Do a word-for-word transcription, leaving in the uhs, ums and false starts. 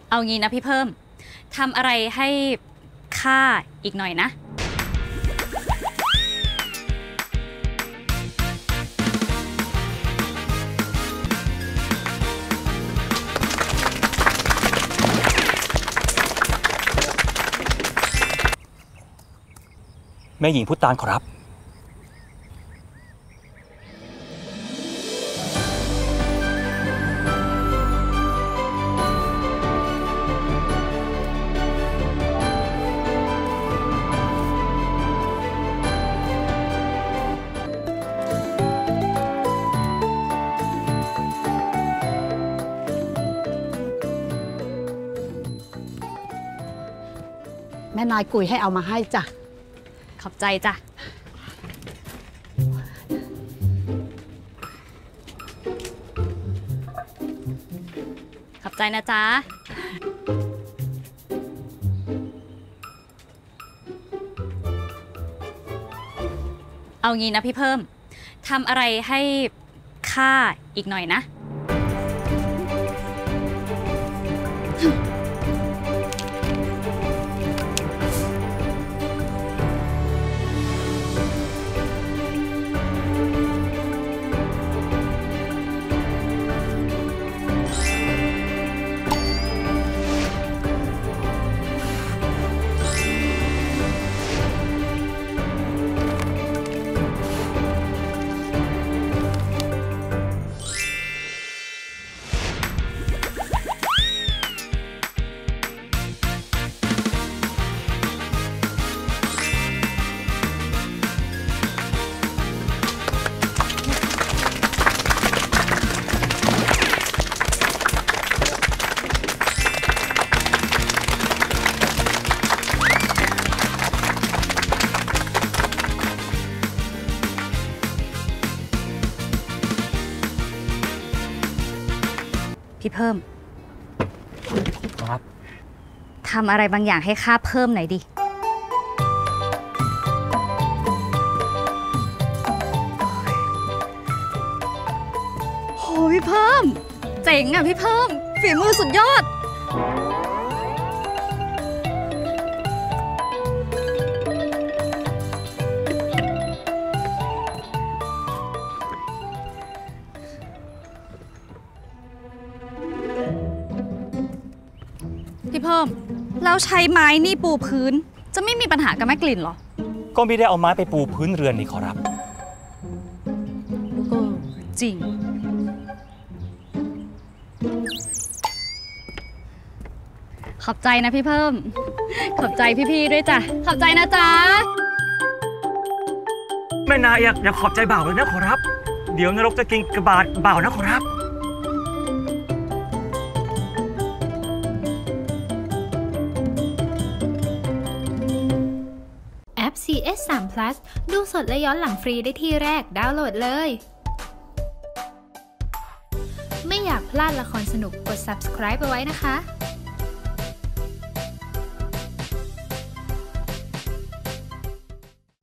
เอางี้นะพี่เพิ่มทำอะไรให้ข้าอีกหน่อยนะแม่หญิงพุตานขอรับแม่นายกุยให้เอามาให้จ้ะขอบใจจ้ะขอบใจนะจ๊ะเอางี้นะพี่เพิ่มทำอะไรให้ข้าอีกหน่อยนะพี่เพิ่มครับทำอะไรบางอย่างให้ข้าเพิ่มหน่อยดิโหพี่เพิ่มเจ๋งอ่ะพี่เพิ่มฝีมือสุดยอดพี่เพิ่มแล้วใช้ไม้นี่ปูพื้นจะไม่มีปัญหากับแม่กลิ่นหรอก็ไม่ได้เอาไม้ไปปูพื้นเรือนนี่ขอรับเออจริงขอบใจนะพี่เพิ่มขอบใจพี่ๆด้วยจ้ะขอบใจนะจ๊ะแม่นายอยากอยากขอบใจบ่าวเลยนะขอรับเดี๋ยวนรกจะกินกระบาดบ่าวนะขอรับแอป ซี เอส สาม พลัส ดูสดและย้อนหลังฟรีได้ที่แรกดาวน์โหลดเลย ไม่อยากพลาดละครสนุกกด ซับสไครบ์ เอาไว้นะคะ